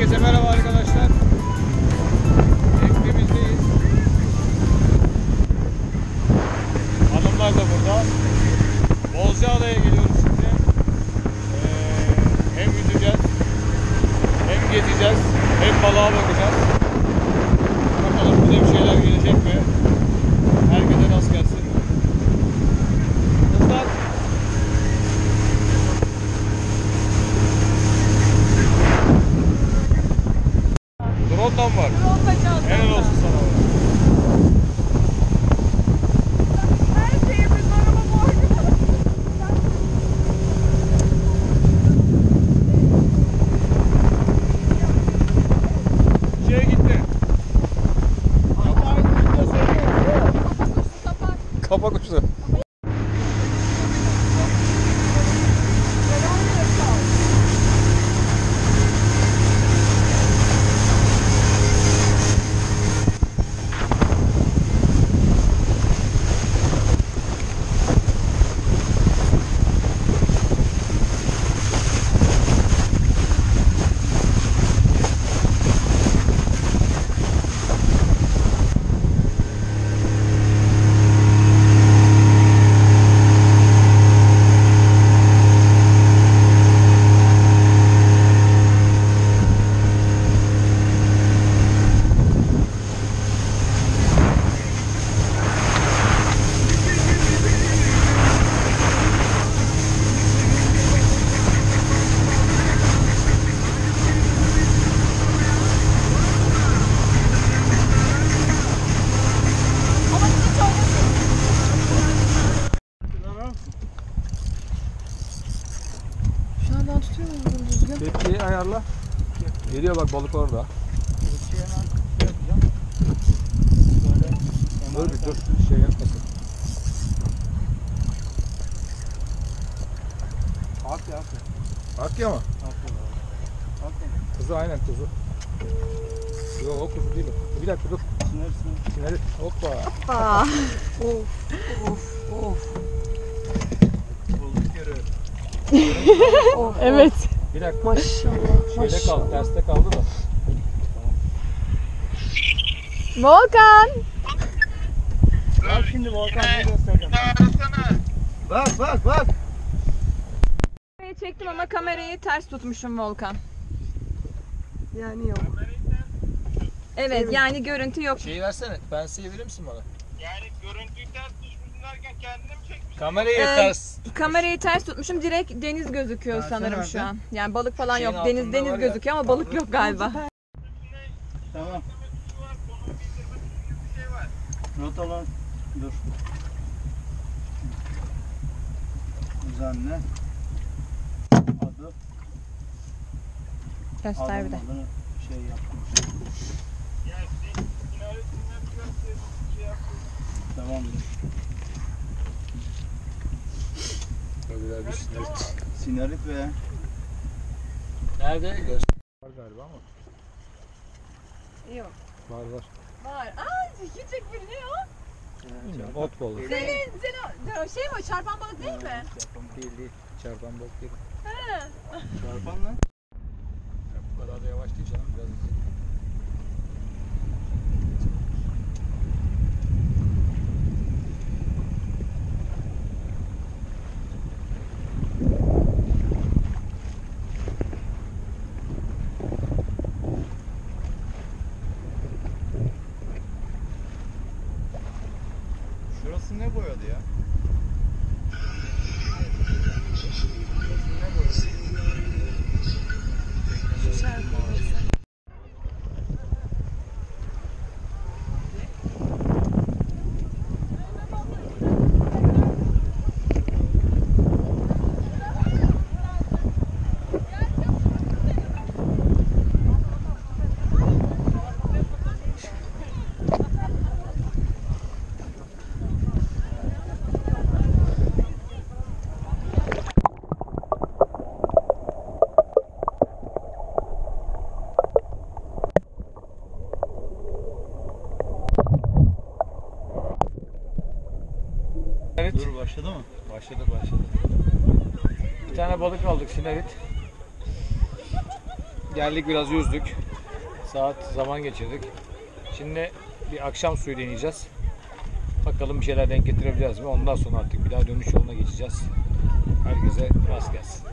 Herkese merhaba arkadaşlar. Teknemizdeyiz. Hanımlar da burada. Bozcaada'ya geliyoruz şimdi. Hem yüzeceğiz, hem gezeceğiz, hem balığa bakacağız. Bakalım bize bir şeyler gelecek mi? Herkese rast gelsin. Kızlar. Drone'dan var. Helal olsun sana. Her şeyimiz var ama borcumuz. Şeye gitti. Kapak uçtu. Şu an ben tutuyor muyum düzgün? Tepkiyi ayarla. Geliyor bak, balık orada. Dur bir dur, şey yapmasın. Akya. Akya mı? Kuzu, aynen kuzu. Yok, o kuzu değil o. Bir dakika dur. Sineri. Hoppa. Aa. Bulduk yeri. Evet. Bir dakika. Maşallah. Şeyde kaldı, terste kaldı da. Volkan. Bak şimdi Volkan'ı göstereceğim. Bak. Kamerayı çektim ama kamerayı ters tutmuşum Volkan. Yani yok. Evet, yani görüntü yok. Şeyi versene, penseyi verir misin bana? Yani görüntüyü ters düşmüşsün derken kendini mi çekmişsin? Kamerayı Ee, ters. Kamerayı ters tutmuşum, direkt deniz gözüküyor sanırım şu an. Yani balık falan Şeyin yok. Deniz altında var ya. gözüküyor ama balık yok galiba. Tamam. Şu var, konu bildirme bir şey var. Not alan. Dur. Düzenle. Adı. Göster bir de. Adını şey yaptım. Yani sinaretinden biraz şey yaptım. Tamamdır. Tabii bir sinerit. Sinarit ve Nerede? Göster. Var galiba ama. Yok. Var. Var. Aa, küçük bir ne o? Bilmiyorum, ot balığı. Senin o şey mi? Çarpan balık değil mi? Değil. Çarpan balık değil. He. çarpan lan. Bu kadar da yavaş değil canım, biraz hızlı. Şurası ne boyadı ya? Evet. Dur başladı mı? Başladı. Bir tane balık aldık, sinerit. Geldik biraz yüzdük. Saat zaman geçirdik. Şimdi bir akşam suyu deneyeceğiz. Bakalım bir şeyler denk getirebileceğiz mi? Ondan sonra artık bir daha dönüş yoluna geçeceğiz. Herkese rast gelsin.